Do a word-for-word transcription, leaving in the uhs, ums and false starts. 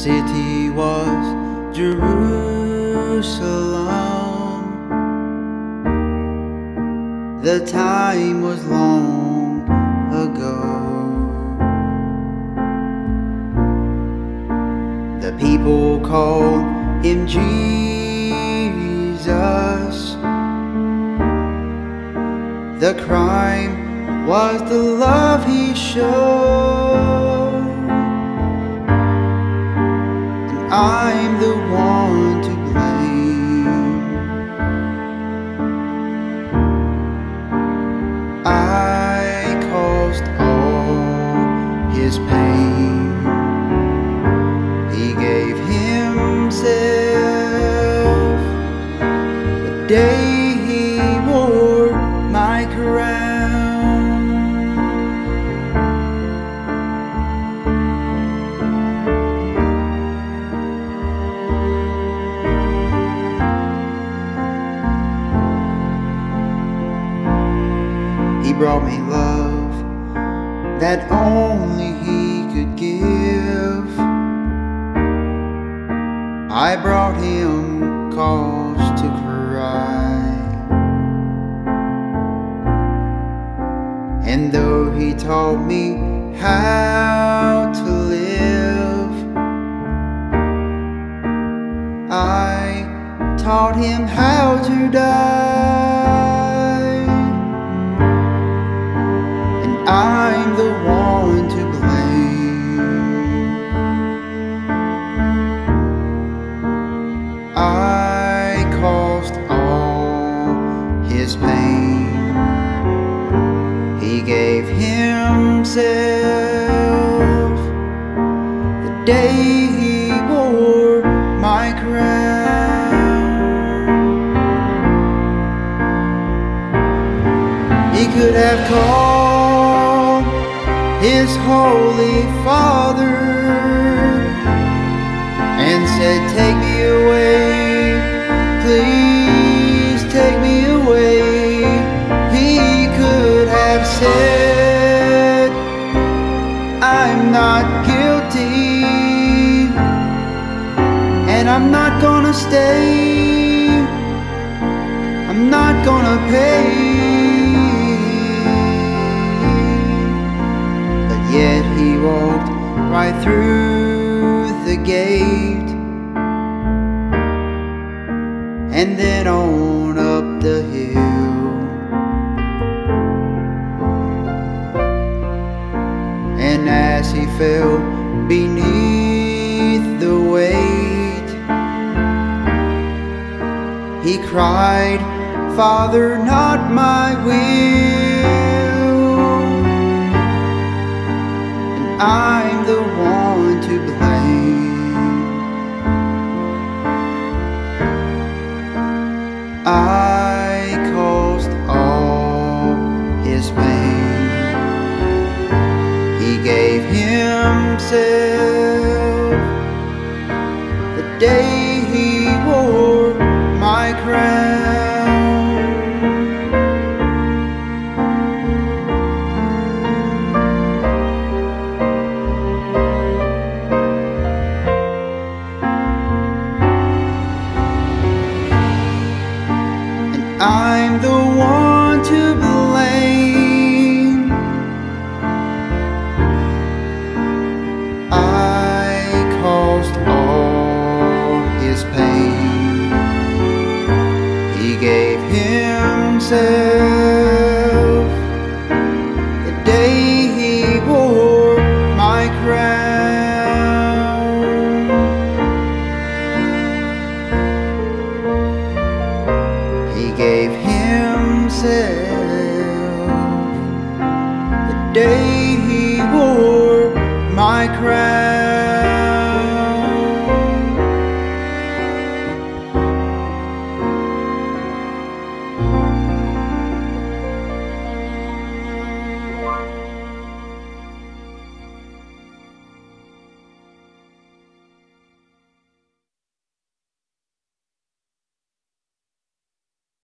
city was Jerusalem. The time was long ago. The people called him Jesus. The crime was the love he showed, and I'm the one to blame. I caused all his pain. He gave himself the day he wore my crown. He brought me love that only he could give. I brought him cause to cry, and though he taught me how to live, I taught him how to die, and I'm the one to blame. I caused all his pain. He gave himself the day he wore my crown. He could have called his Holy Father and said, "Take me away, please take me away." He could have said, "I'm not guilty, and I'm not gonna stay, I'm not gonna pay." But yet he walked right through the gate, and then on up the hill. And as he fell beneath the weight, he cried, "Father, not my will." And I'm the one to blame. I caused all his pain. He gave himself the day he wore my crown. And I'm the one to blame. I caused all his pain. He gave himself the day he wore my crown. He gave himself the day he wore my crown.